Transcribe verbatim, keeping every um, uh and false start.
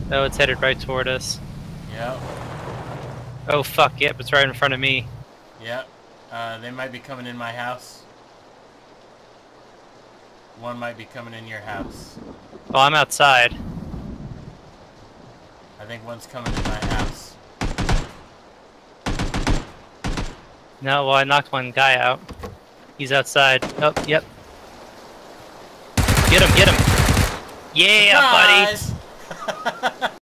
Oh, it's headed right toward us. Yep. Oh fuck, yep, it's right in front of me. Yep. Uh, they might be coming in my house. One might be coming in your house. Oh, I'm outside. I think one's coming in my house. No, well, I knocked one guy out. He's outside. Oh, yep. Get him, get him! Yeah, buddy! Surprise!